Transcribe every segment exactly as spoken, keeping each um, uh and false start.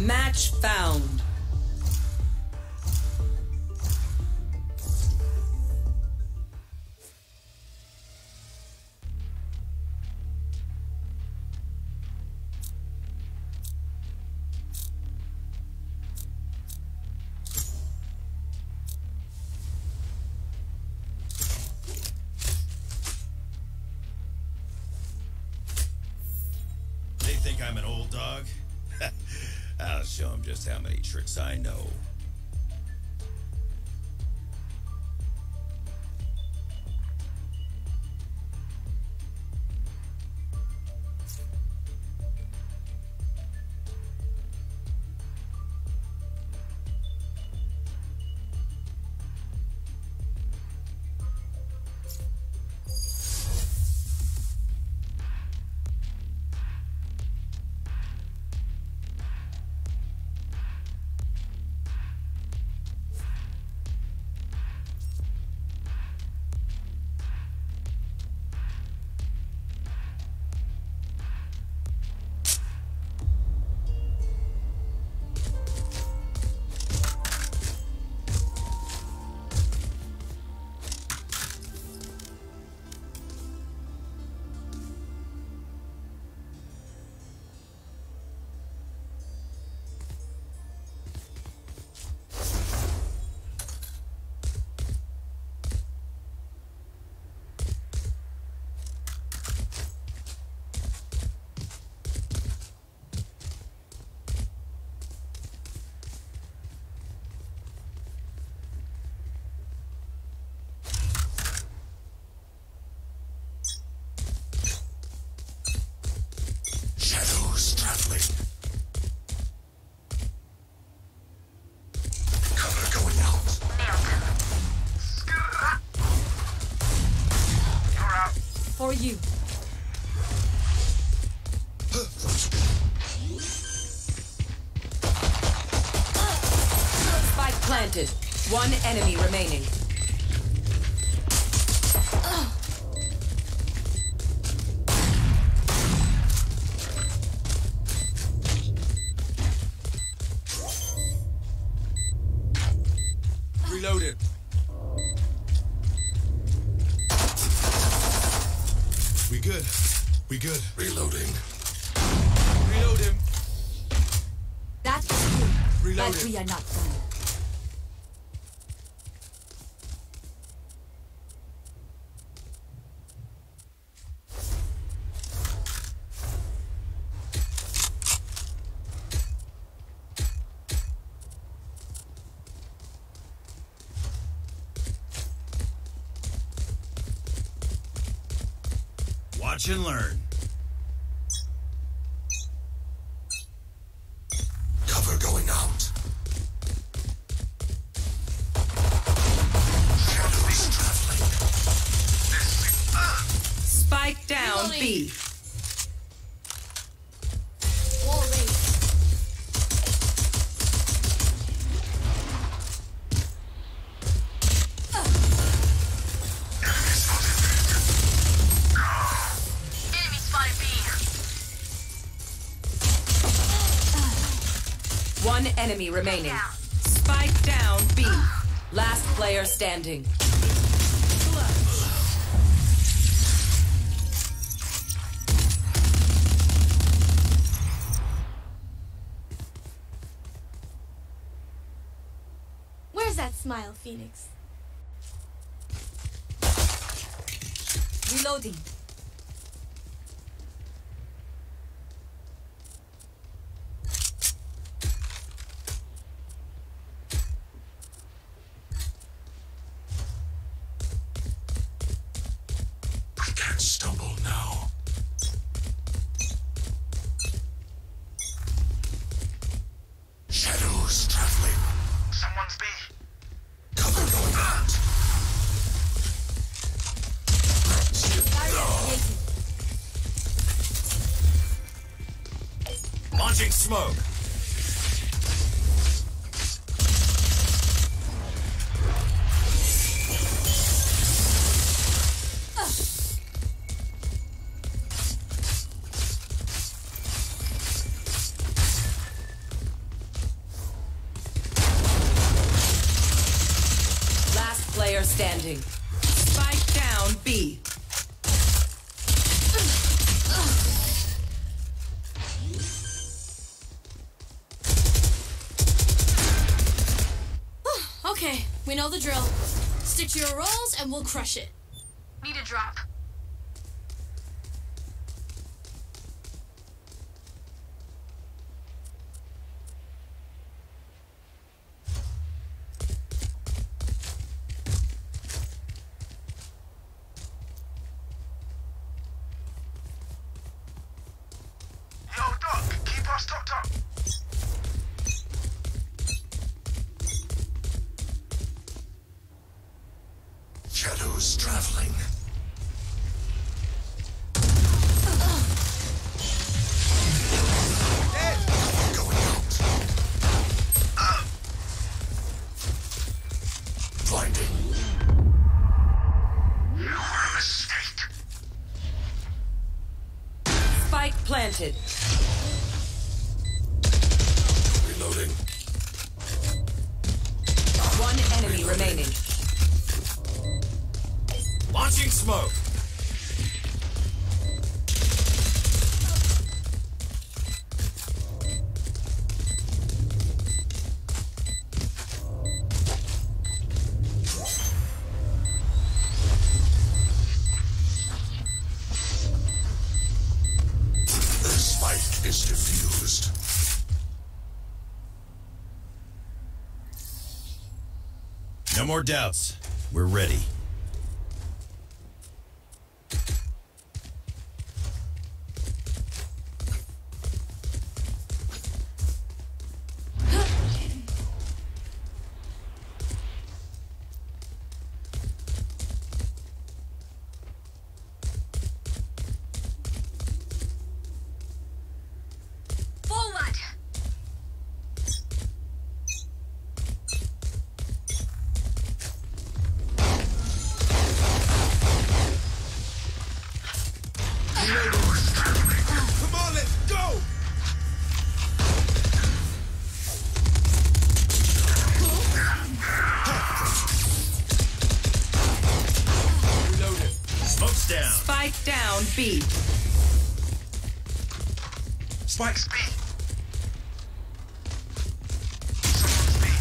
Match found. They think I'm an old dog? I'll show them just how many tricks I know. For you. Spike planted. One enemy remaining. Reloaded. We good. We good. Reloading. Reload him. That's true. Reload But him. we are not done. Watch and learn. Cover going out. Shadows traveling. Spike down B. Wall raised. Enemy spotted B. One enemy remaining. Spike down B. Last player standing. Where's that smile, Phoenix? Reloading. I can't stumble now. Shadows traveling. Someone's B. Cover going out. Launching smoke. standing. Spike down B. Okay, we know the drill. Stick to your roles and we'll crush it. Need a drop. Yo, Doc, keep us topped up. Shadows traveling. Going out. Blinding. You were a mistake. Spike planted. Reloading. One enemy remaining. Launching smoke. The spike is diffused. No more doubts. We're ready. Forward! Come on, let's go! Reloaded. Smoke's down. Spike down B. Spike's B. Someone's B.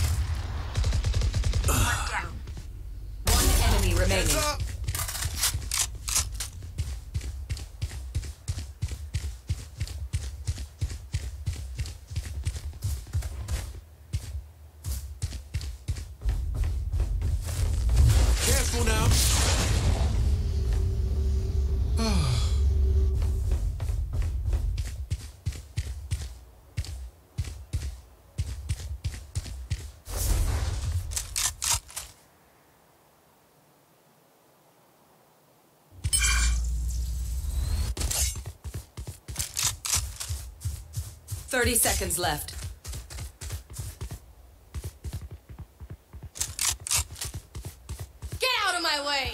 One down. One enemy remaining. Heads up! Careful now. Thirty seconds left. Get out of my way!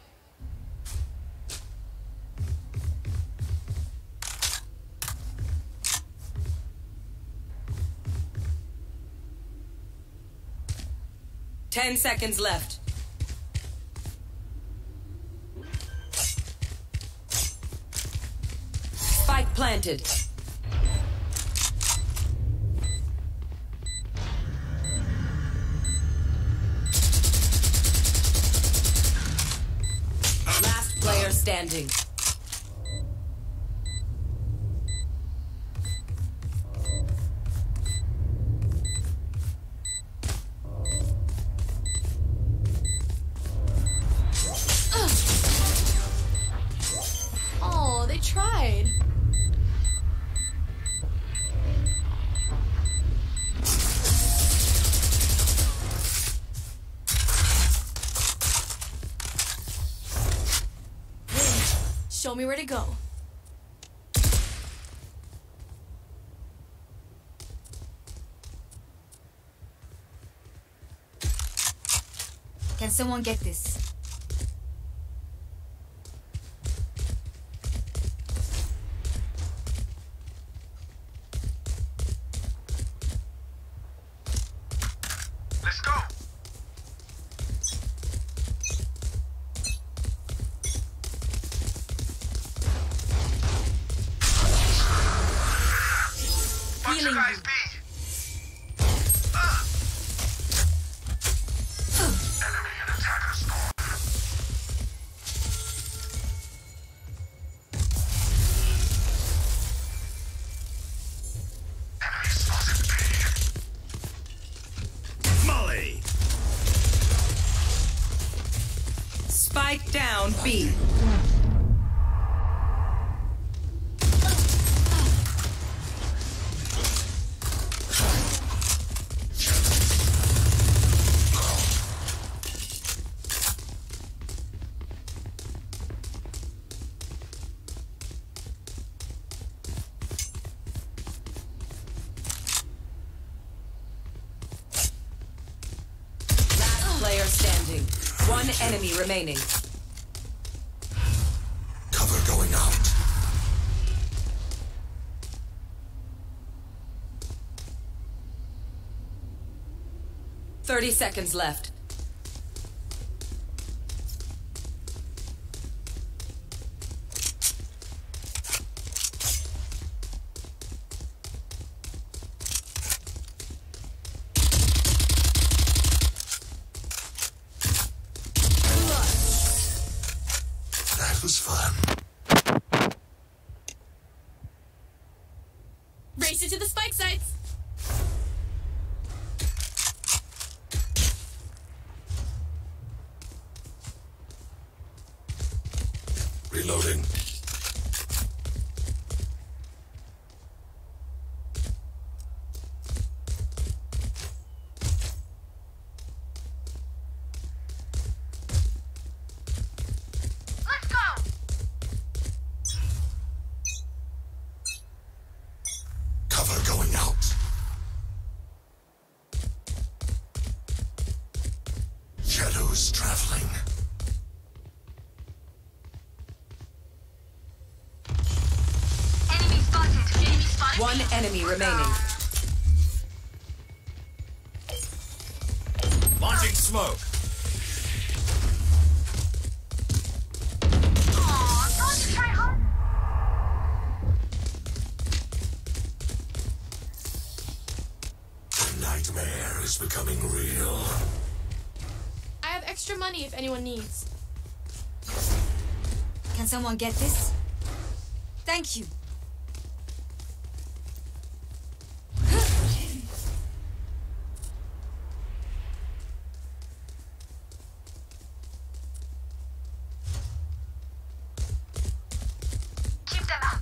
Ten seconds left. Spike planted. Last player standing. Oh, they tried. Show me where to go. Can someone get this? Let's go. healing guys you. be? Ah. Enemy and attacker spawn. Enemy spotted B. Molly! Spike down B. Last player standing. One enemy remaining. Cover going out. Thirty seconds left. That was fun. Race it to the spike sites. Reloading. Let's go. Cover going out. Shadows traveling. Enemy spotted. Enemy spotted. One enemy remaining. Launching smoke. Aw, don't you try hard. The nightmare is becoming real. I have extra money if anyone needs. Can someone get this? Thank you. Keep them out.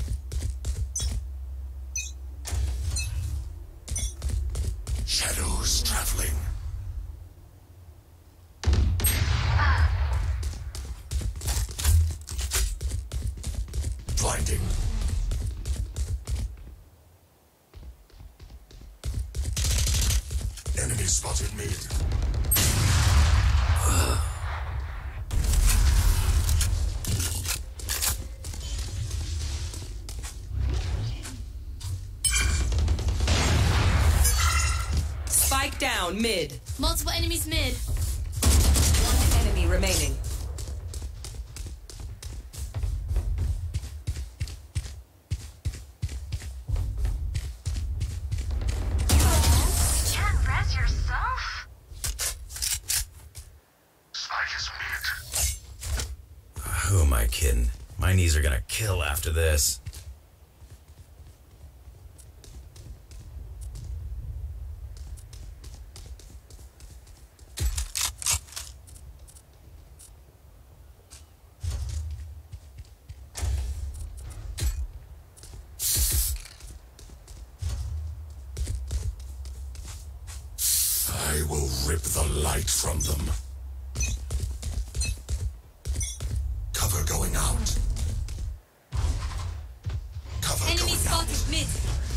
Shadows traveling. Blinding. Enemy spotted mid. Spike down mid. Multiple enemies mid. One enemy remaining. Can't res yourself? Spike is mid. Who am I kidding? My knees are gonna kill after this. I will rip the light from them. Cover going out. Cover Enemy going spotted out. mid.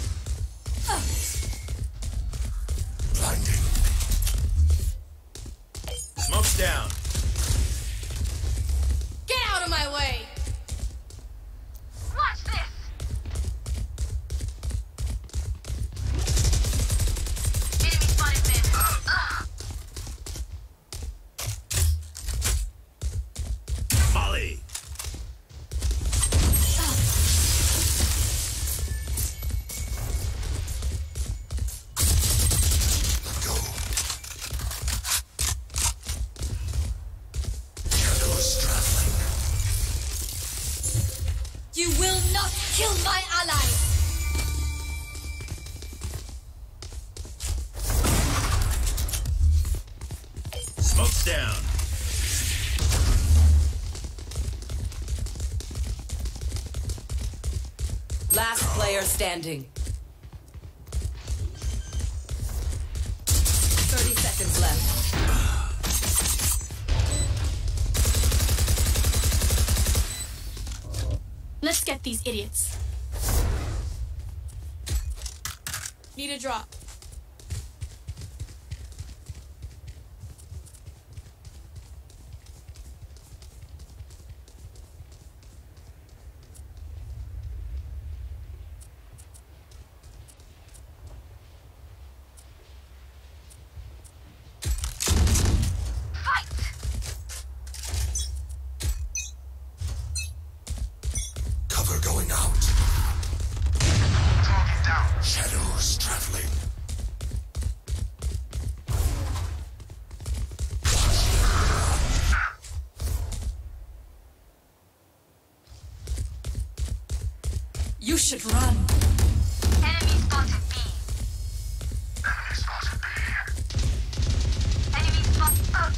Blinding. Smoke's down. Get out of my way. Watch this. Enemy spotted mid. Ugh. Molly. You will not kill my allies! Smoke's down. Last player standing. thirty seconds left. Let's get these idiots. Need a drop. You should run. Enemy spotted B. Enemy spotted B. Enemy spotted. Uh.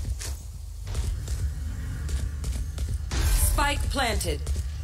Spike planted.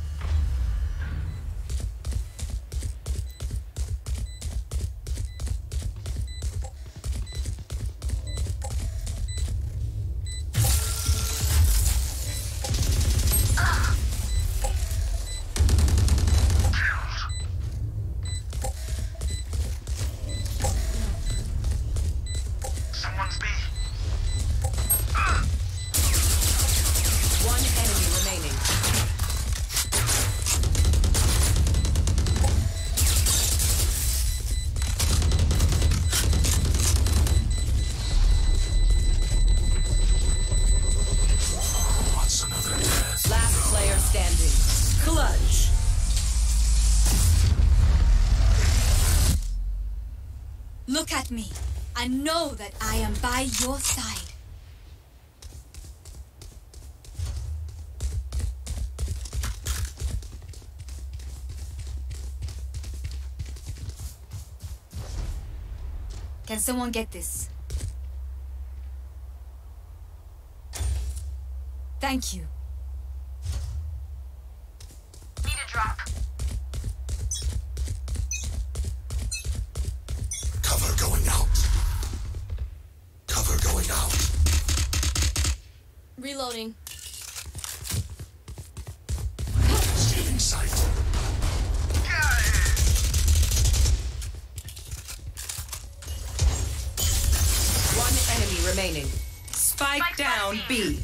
Clutch. Look at me. I know that I am by your side. Can someone get this? Thank you. Need a drop. Cover going out. Cover going out. Reloading. Stealing sight. One enemy remaining. Spike, Spike down down B.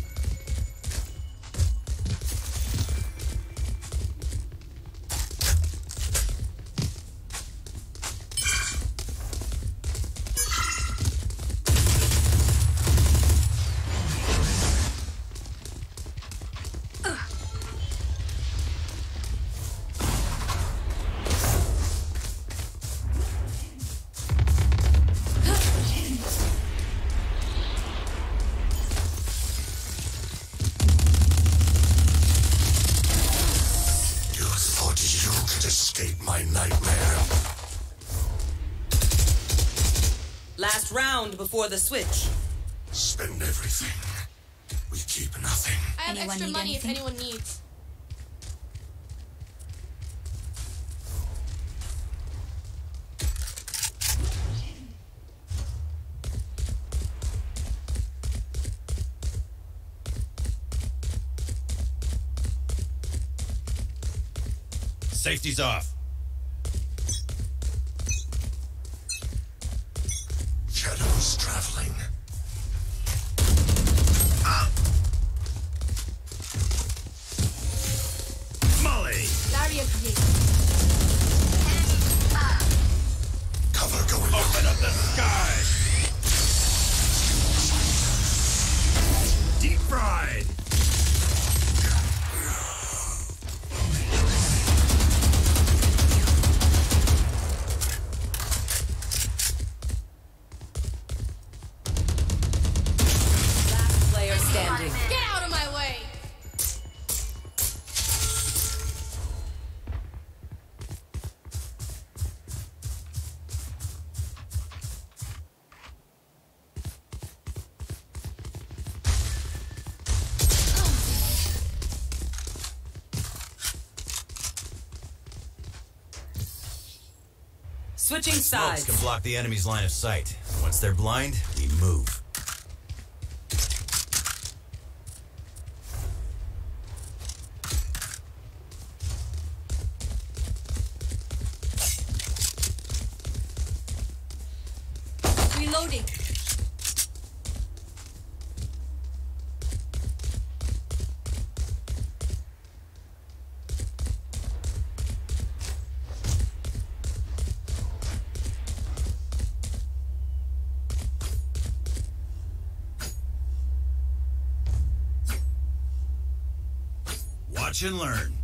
Escape my nightmare. Last round before the switch. Spend everything. We keep nothing. I have Anyone extra need money anything? if anyone needs. Safety's off. Shadows traveling. Molly! Barrier created. Cover going out. Open up the sky! Deep fried! Last player standing. Get out of my way! Switching Smokes sides. can block the enemy's line of sight. Once they're blind, we move. Reloading. Watch and learn.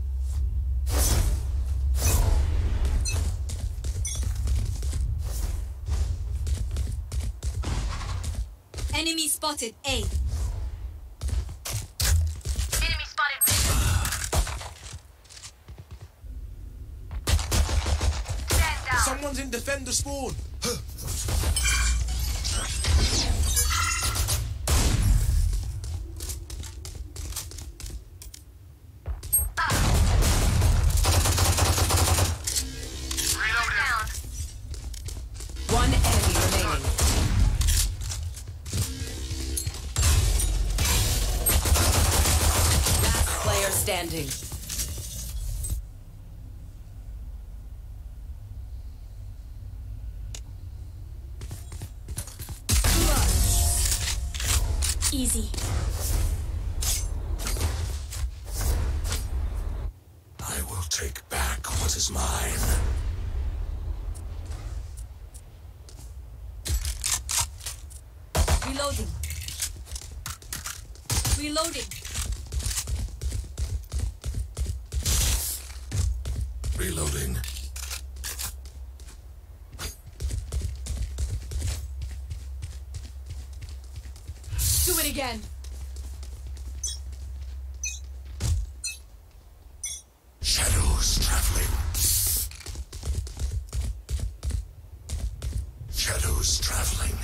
Enemy spotted A. Enemy spotted B. Stand down. Someone's in defender spawn. Reload down. One enemy remaining. Last player standing. Easy. I will take back what is mine. Reloading. Reloading. Reloading. Do it again. Shadows traveling. Shadows traveling.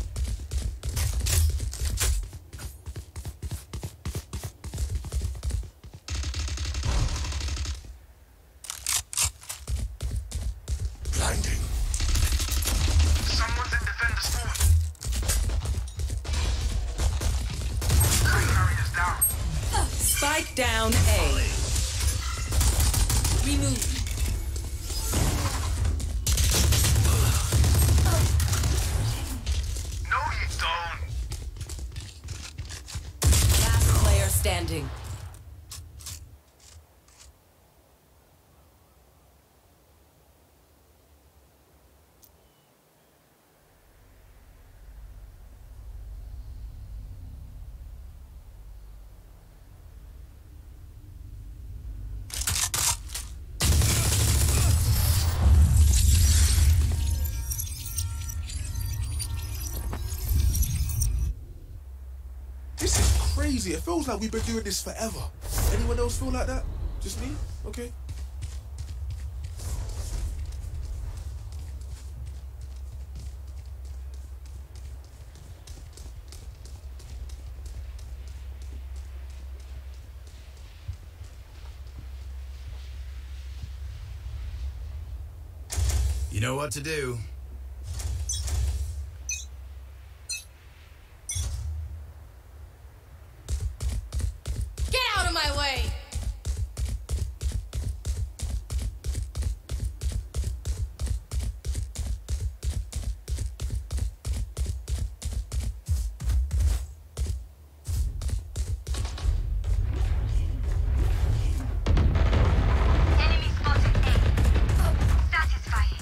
Blinding. Someone's in defender spawn. Carrier's down. Spike down A. Remove. No, you don't. Last player standing. This is crazy. It feels like we've been doing this forever. Anyone else feel like that? Just me? Okay. You know what to do. Get out of my way! Enemy spotted A. Satisfying.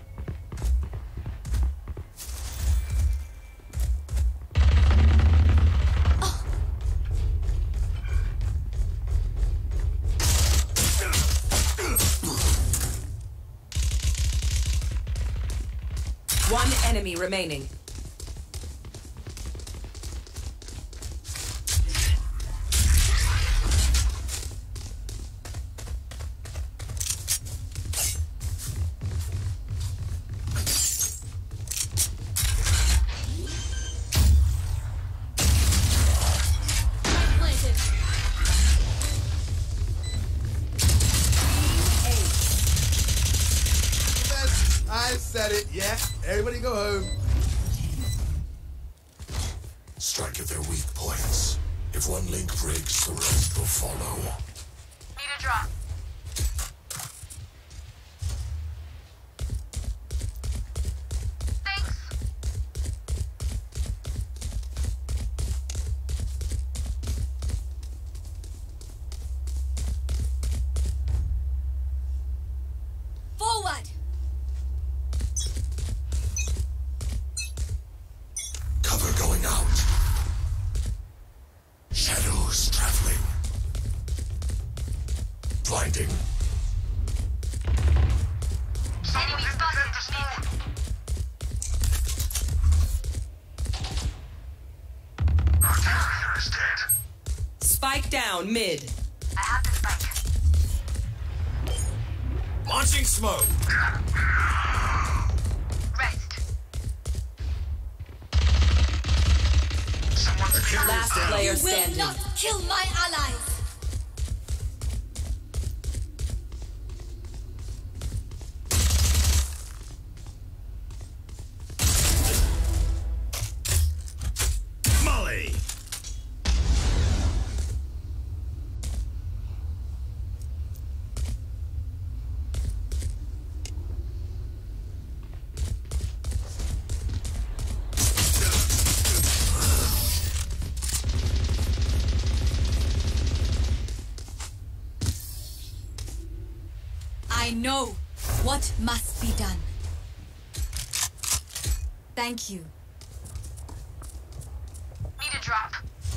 One enemy remaining. Planted. Yes, nice. said it, yeah. Everybody go home. Strike at their weak points. If one link breaks, the rest will follow. Need a drop. Thanks. Forward! Cover going out. Shadows traveling. Blinding. Enemy spotted. Our carrier is dead. Spike down mid. I have the spike. Launching smoke. Rest. Someone's carrier Last is down. player Will standing. not kill my allies! Molly! I know what must be done. Thank you. Need a drop.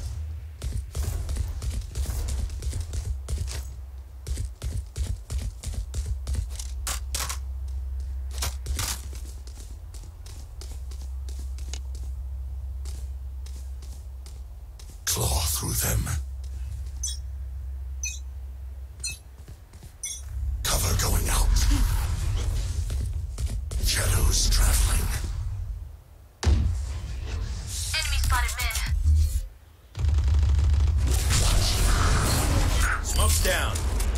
Claw through them. Cover going out. Shadows traveling. Enemy spotted mid. Smoke's down.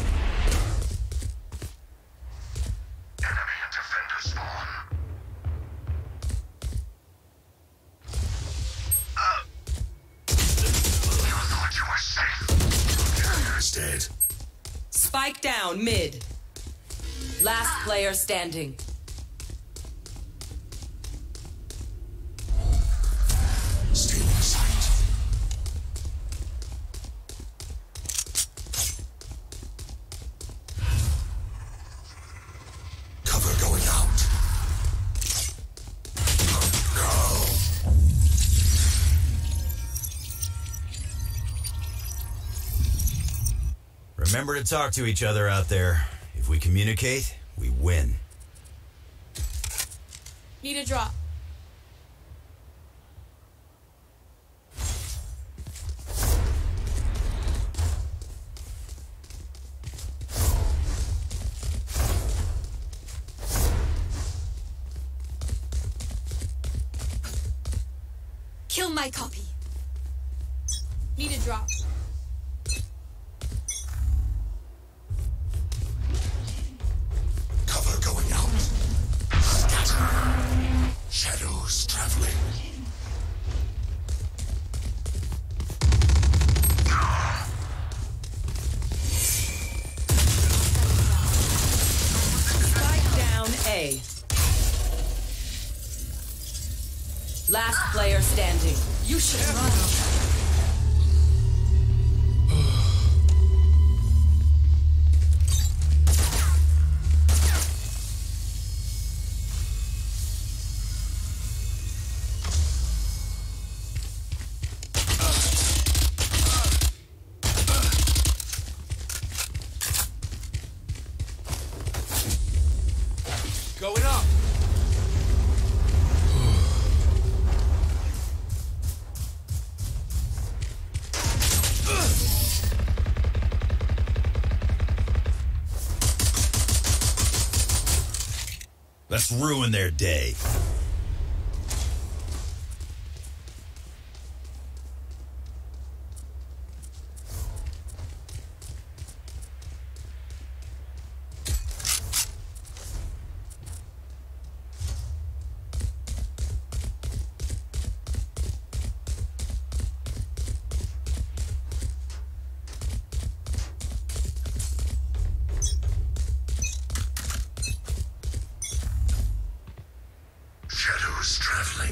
Enemy and defender spawn. You thought you were safe. Carrier's dead. Spike down mid. Last player standing. Stealing sight. Cover going out. Go. Remember to talk to each other out there. If we communicate, we win. Need a drop. Kill my copy. Need a drop. Cover going out. Scatter. Shadows traveling. Spike down A. Last player standing. You should run. Going up. Let's ruin their day. Shadows traveling.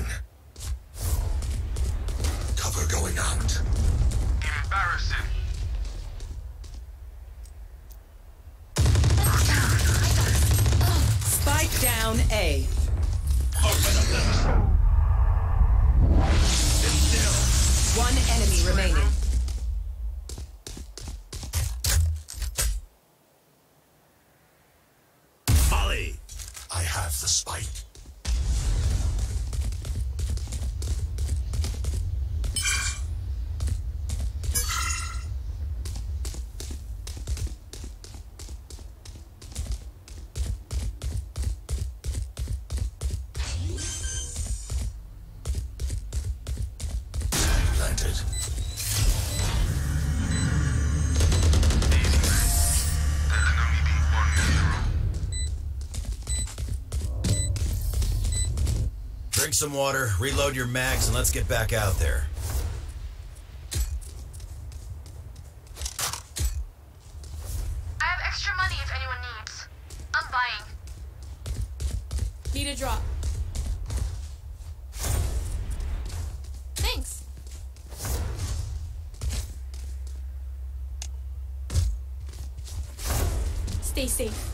Cover going out. Embarrassing. Spike down A. One enemy remaining. Molly! I have the spike. Planted. Drink some water, reload your mags, and let's get back out there. I have extra money if anyone needs. I'm buying. Need a drop. Thanks. Stay safe.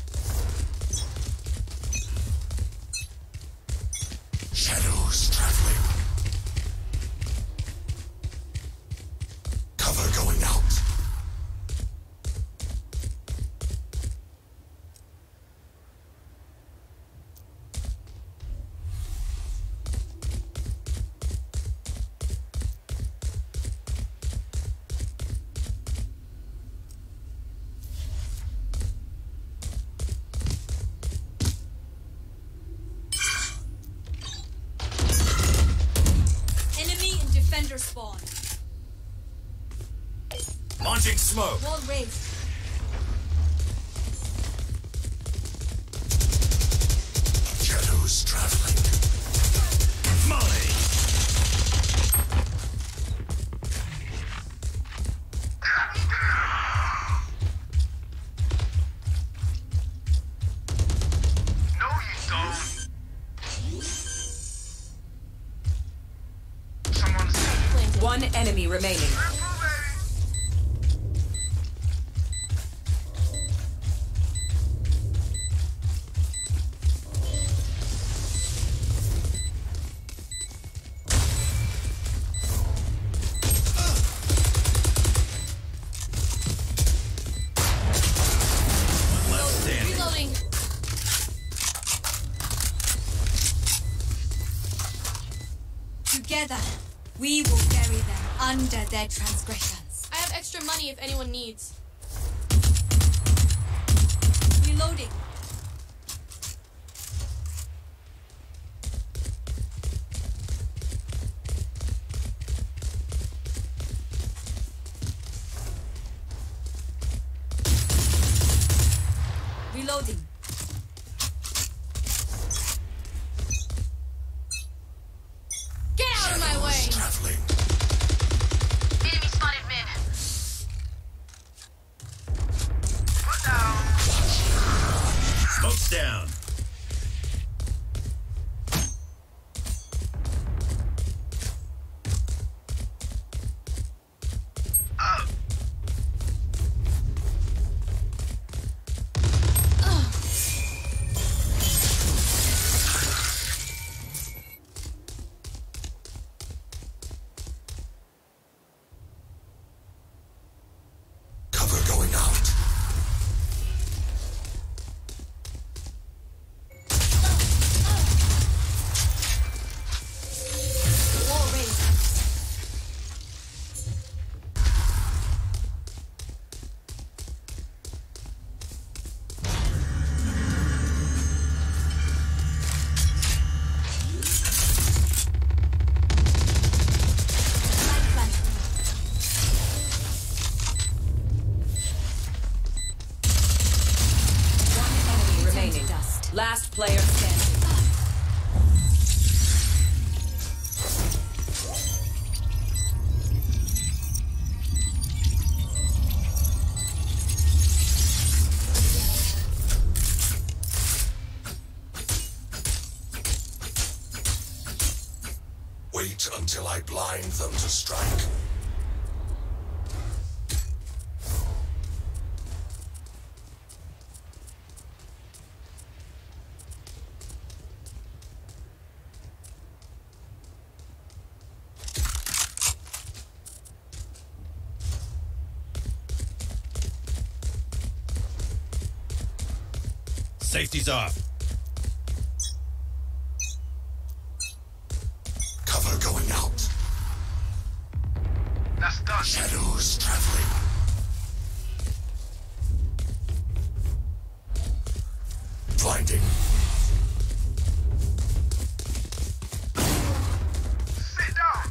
Shadows traveling. Cover going out. Enemy and defender spawn. Launching smoke! Wall raised. Shadows traveling. Molly! No, you don't. Someone's Planted. One enemy remaining. Left standing. Reloading. Together, we will bury them under their transgressions. I have extra money if anyone needs. Reloading. Reloading. Get out of my Shadows way! traveling. enemy spotted mid. Put down. Smoke's down. Cover going out. Wall raised. Light planted. One enemy remaining. Dust. Last player standing. Wait until I blind them to strike. Safety's off. Cover going out. That's done. Shadows traveling. Blinding. Sit down.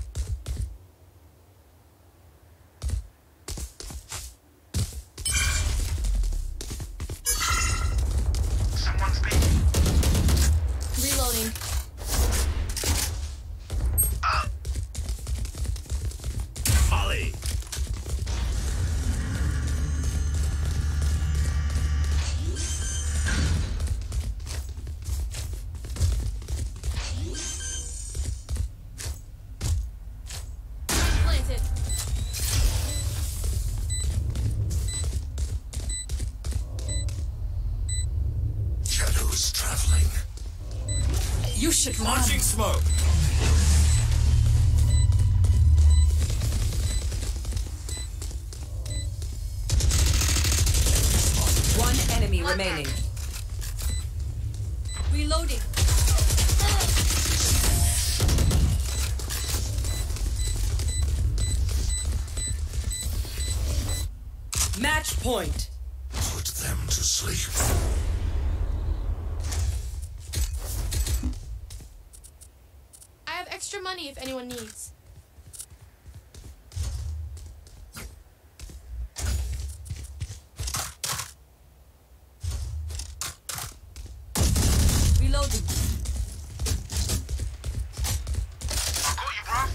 Someone's speaking. Reloading. Ollie. Planted. Shadows traveling. You should run. Launching smoke. One enemy remaining. Reloading. Match point. Put them to sleep. I have extra money if anyone needs. Reloading. Got you, bruv.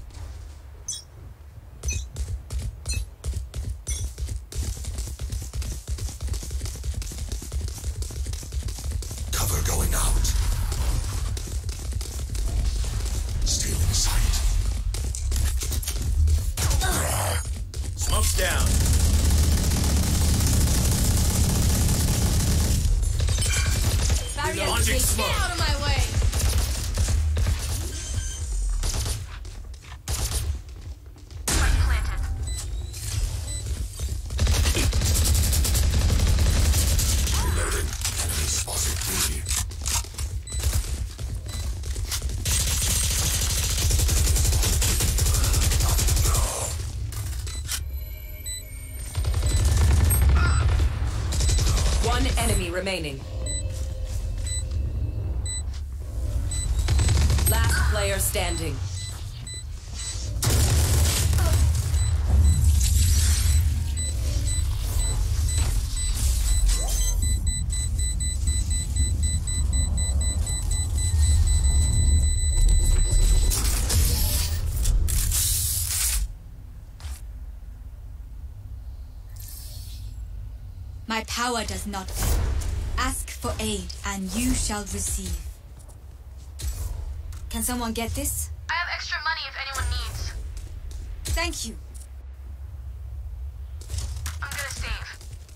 Cover going out. Stealing sight. Smoke's down. Barrier Launching break. smoke. Get out of my way. Spike planted. Reloading. Enemy spotted B. One enemy remaining. Last player standing. My power does not end. Ask for aid, and you shall receive. Can someone get this? I have extra money if anyone needs. Thank you. I'm gonna save.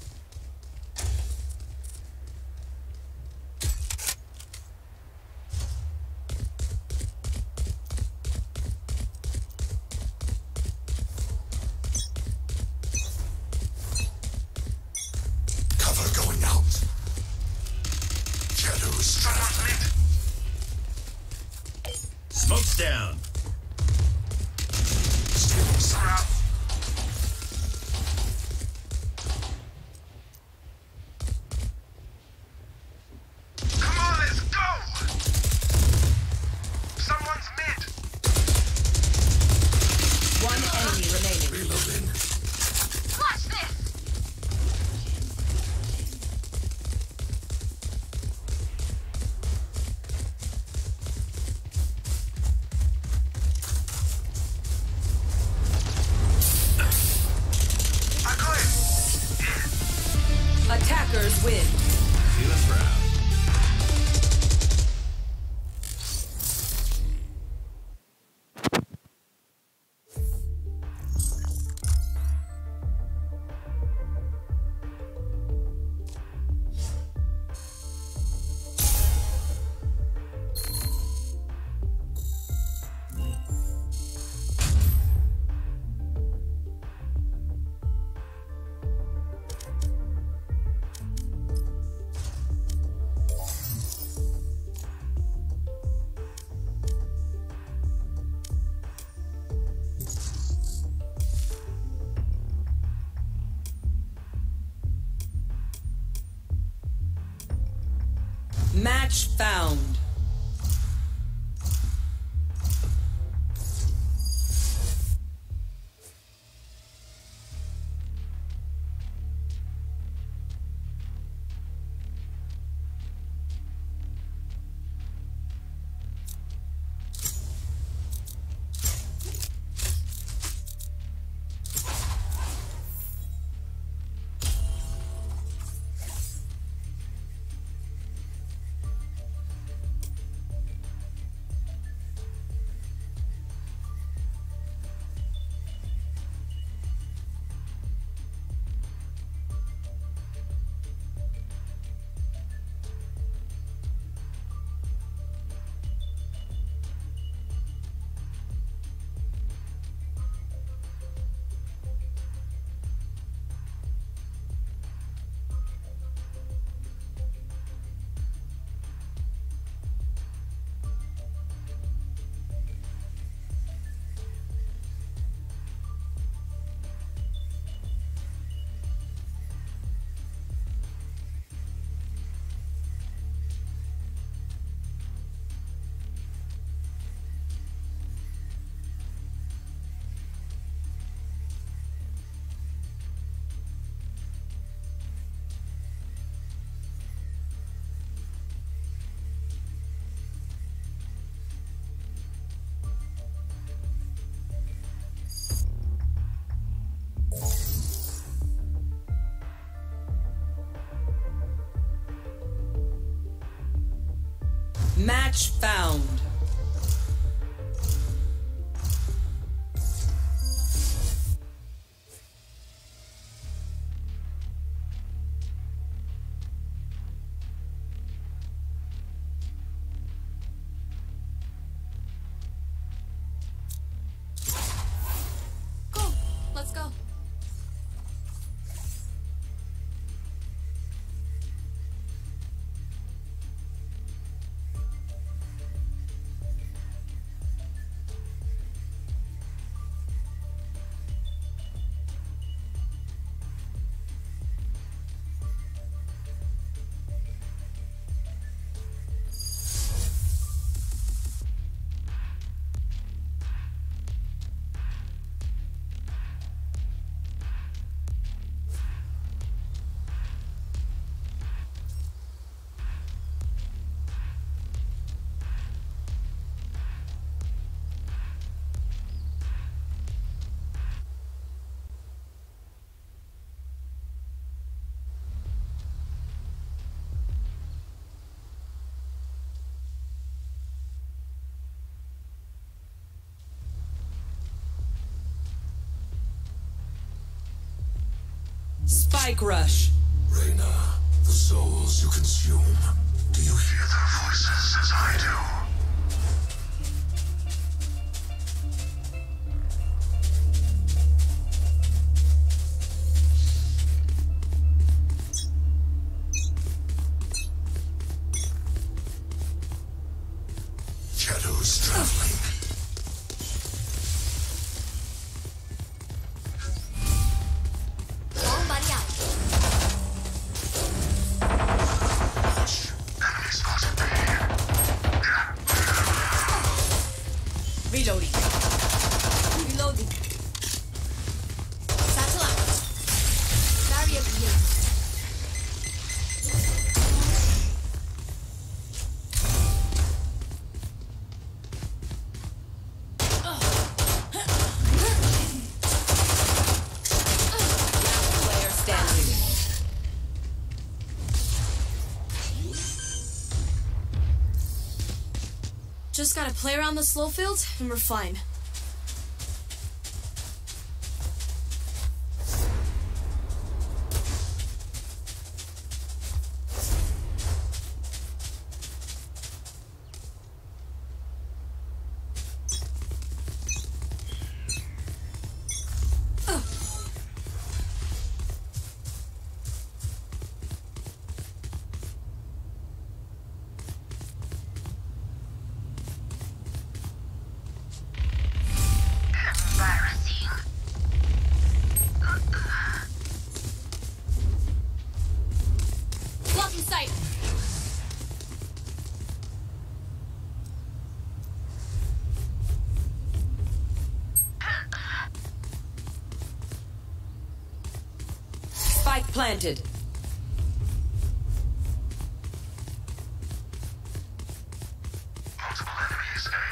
Cover going out. Shadows traveling. Smoke's down. Stealing sight. Come on, let's go! Someone's mid. One enemy remaining. Reloading. Watch this! I got it! Attackers win. Feeling proud. Match found. Match found. Go. Let's go. Spike rush. Reyna, the souls you consume. Do you hear their voices as I do? Shadows traveling. Reloading. Reloading. Satchel out. Barrier created. Player standing. Just gotta play around the slow field, and we're fine. Blocking sight. planted. Multiple enemies, A.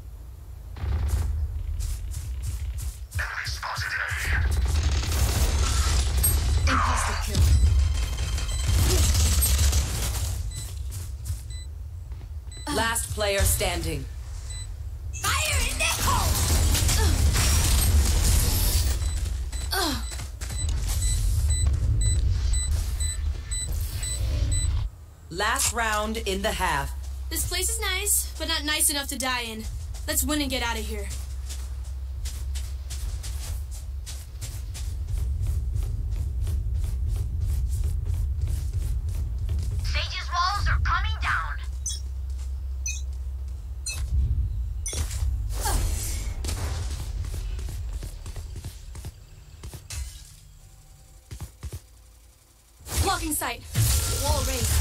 Enemy spotted, A. Imposter kill. Last player standing. Fire in the hole! Last round in the half. This place is nice, but not nice enough to die in. Let's win and get out of here. Sage's walls are coming down. Blocking sight. Wall raised.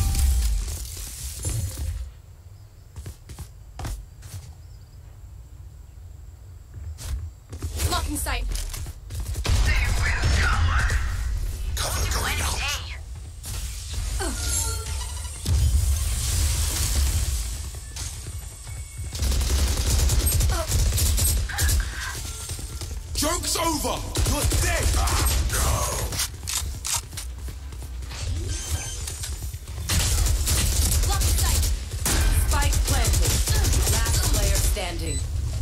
Blocking sight. Cover going out. Joke's over! You're dead! Blocking sight. Spike planted. Last player standing.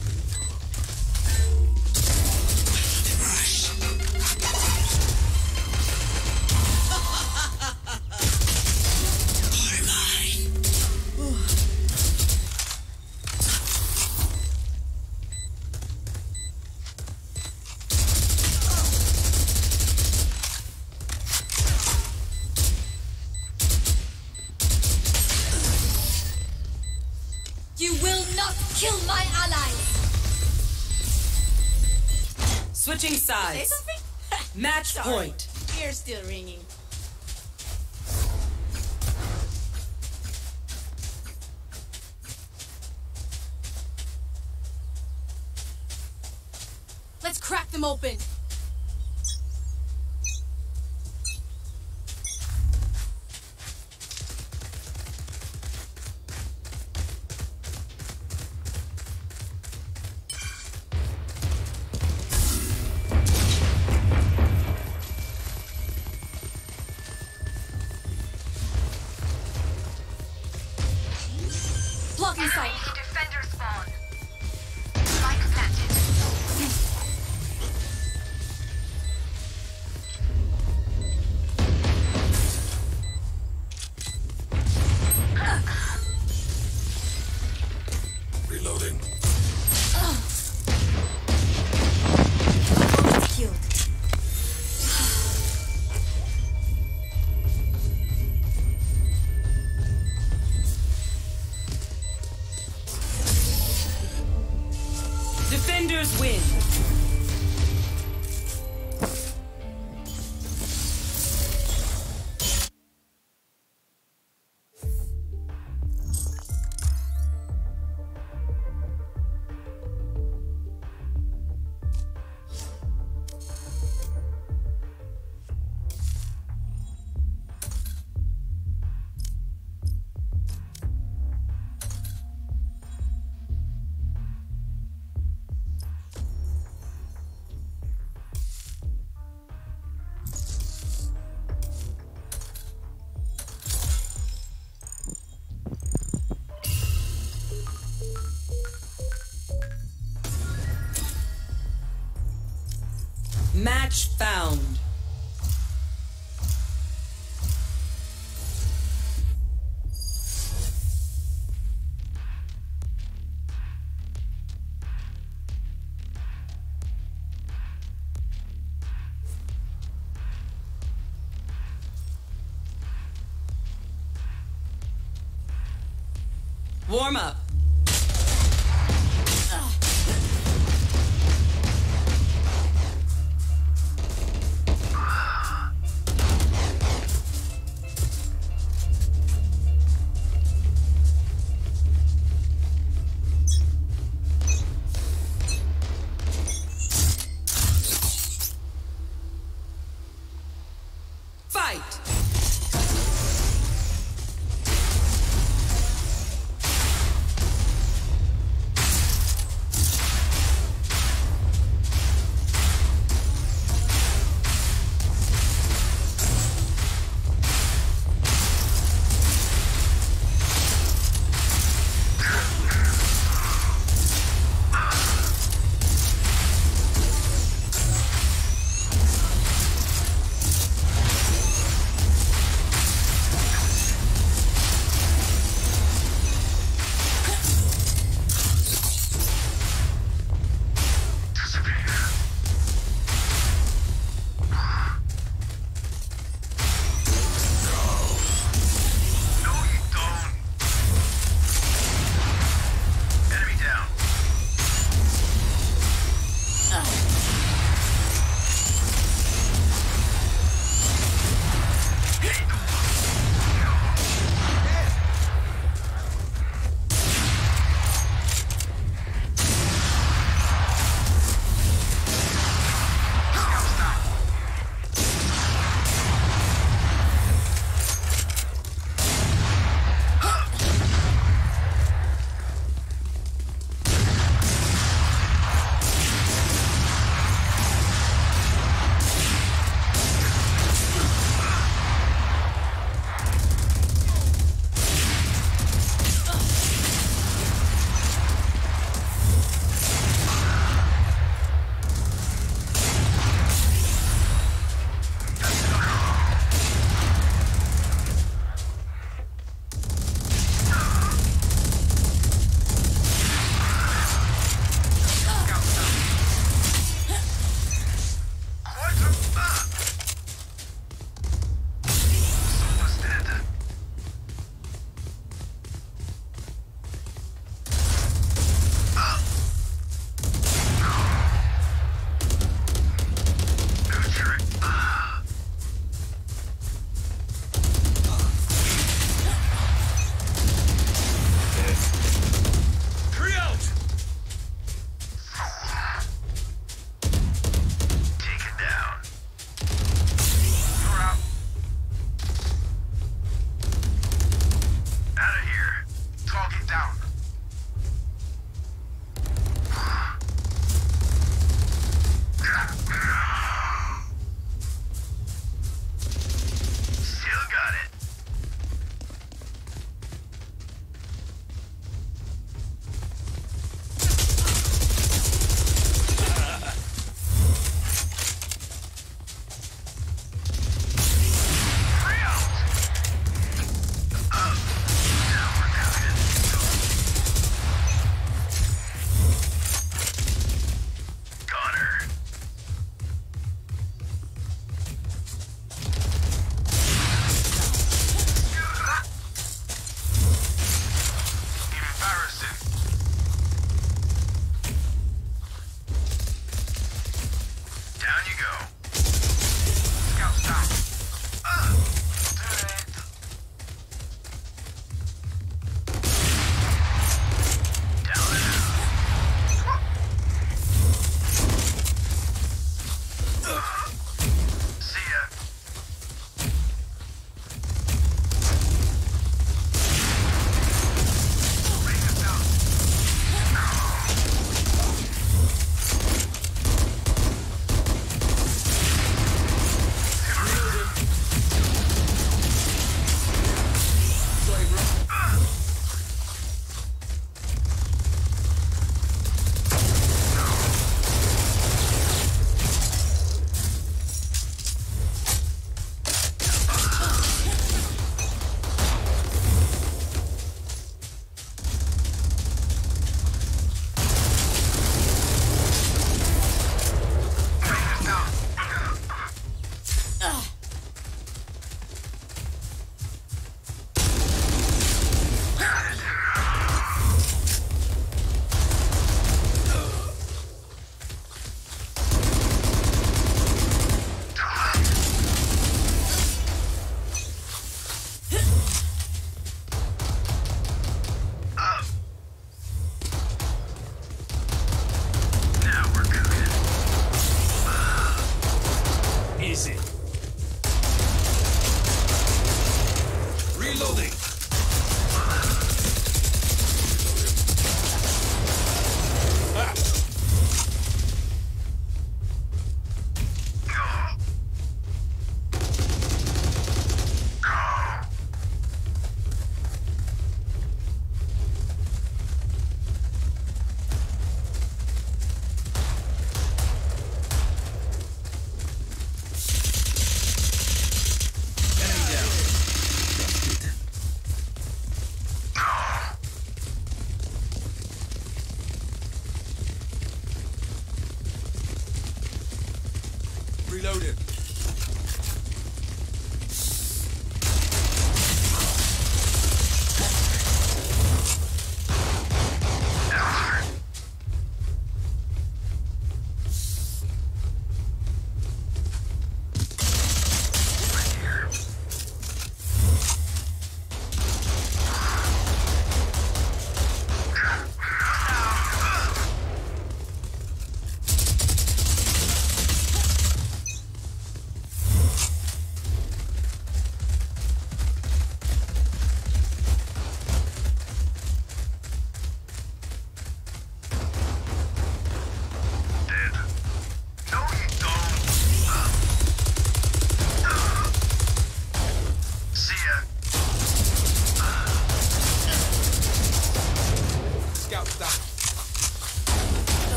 You will not kill my allies! Switching sides. Match point. Ears still ringing. Let's crack them open. Blocking sight. Enemy defender spawn. Spike planted. Reloading. Killed. Defenders win. Match found. Warm up.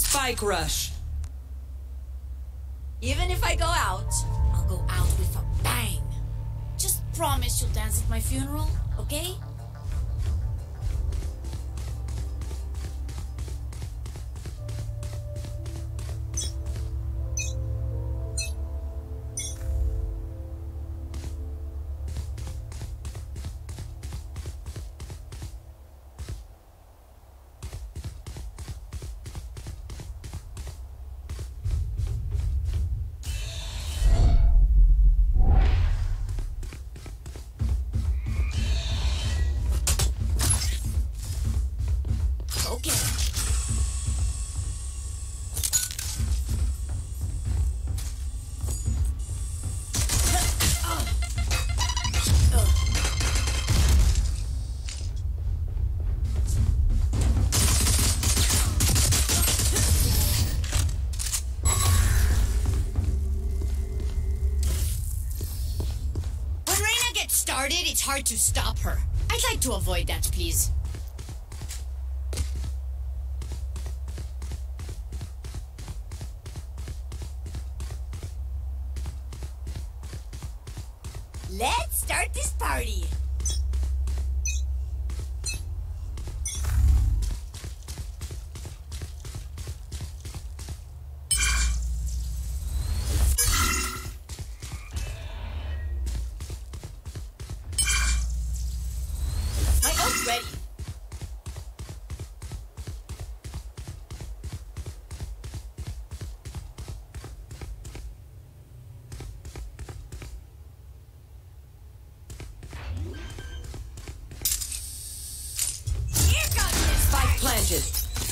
Spike rush. Even if I go out, I'll go out with a bang. Just promise you'll dance at my funeral, okay? It's hard to stop her. I'd like to avoid that, please. Let's start this party. Ready. Here comes this Spike planted.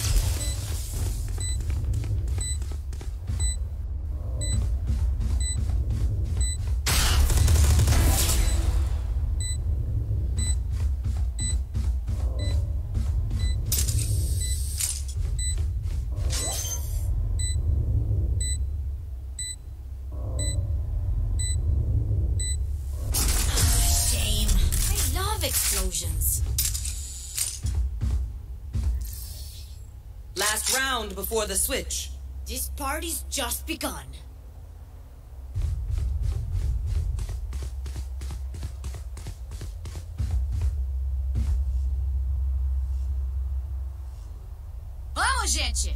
Explosions. Last round before the switch. This party's just begun. Vamos, gente!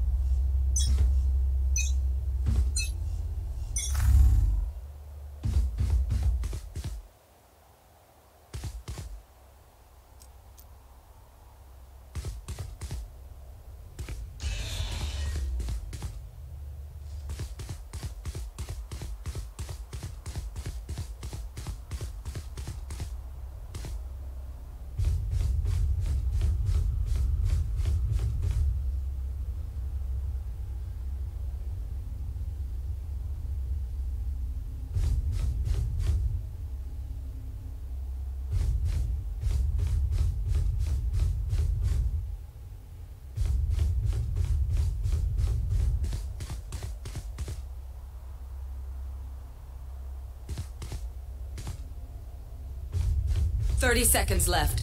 Thirty seconds left.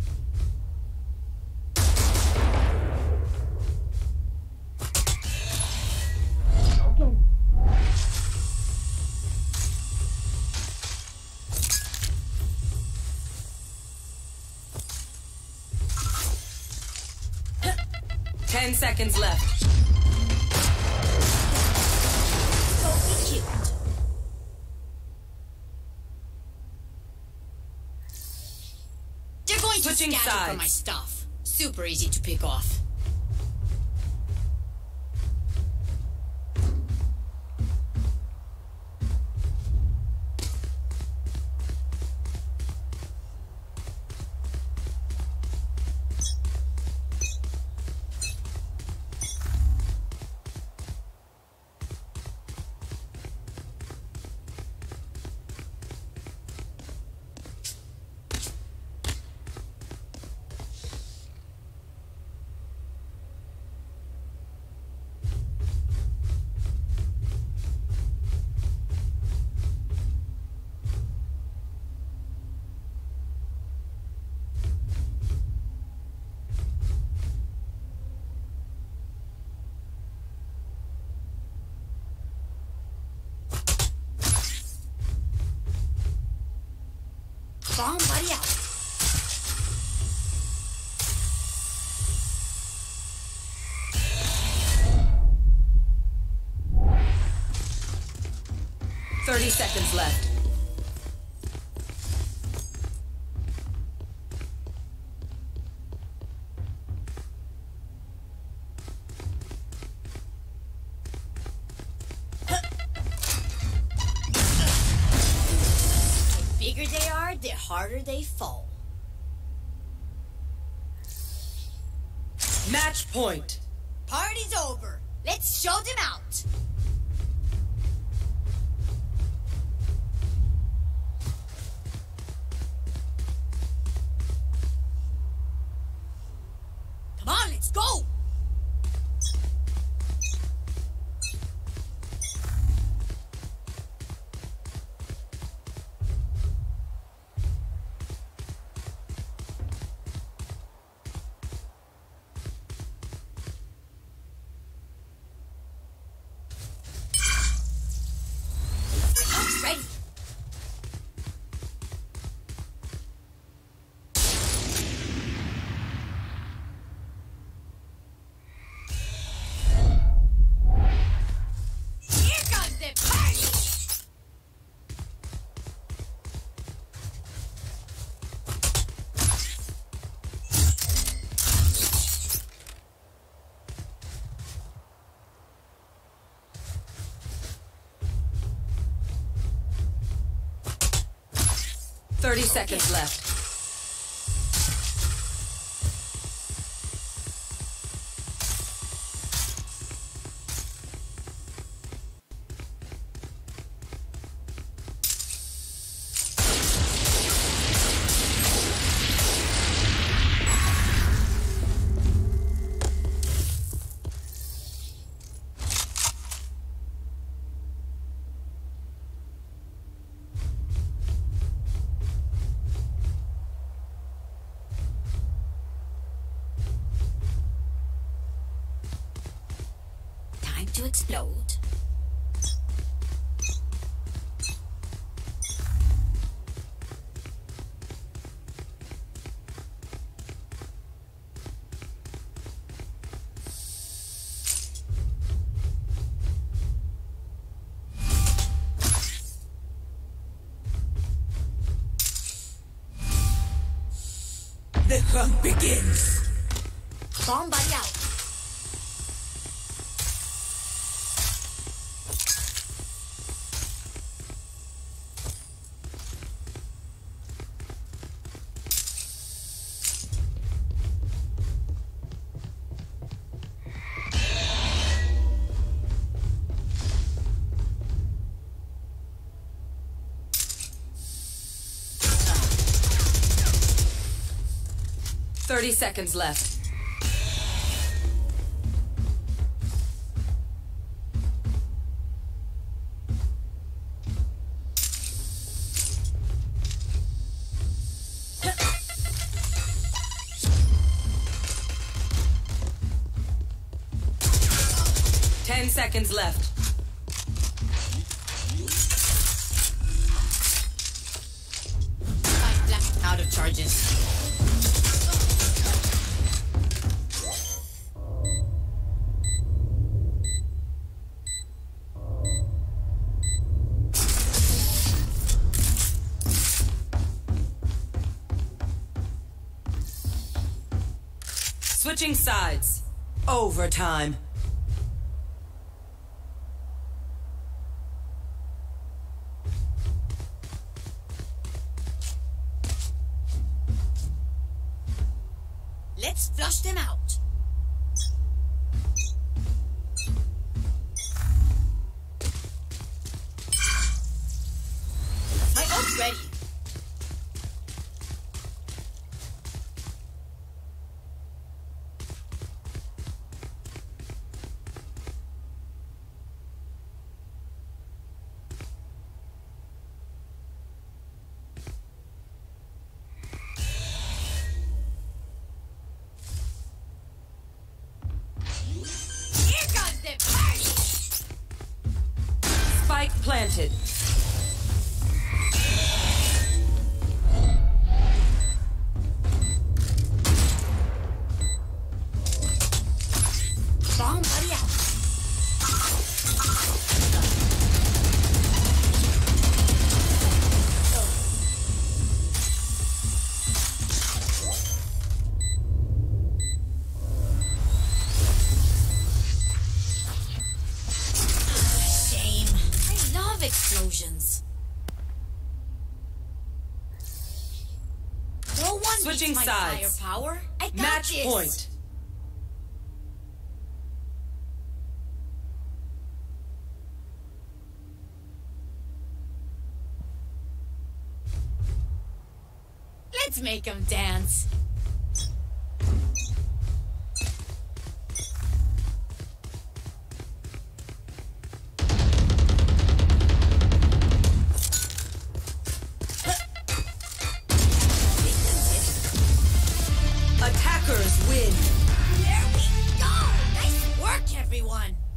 Ten seconds left. So cute. They're going to Switching scatter sides. for my stuff. Super easy to pick off. Somebody out. Thirty seconds left. The bigger they are, the harder they fall. Match point. Party's over. Let's show them out. Come on, let's go. Ready. Here comes the party. Thirty seconds left. Time to explode. The hunt begins. Somebody out. Thirty seconds left. Ten seconds left. Out of charges. Switching sides. Overtime. Let's flush them out. My ult's ready. Spike planted. explosions. No one Switching beats my sides. firepower. I got Match this. point. Let's make them dance. Attackers win. There we go. Nice work, everyone.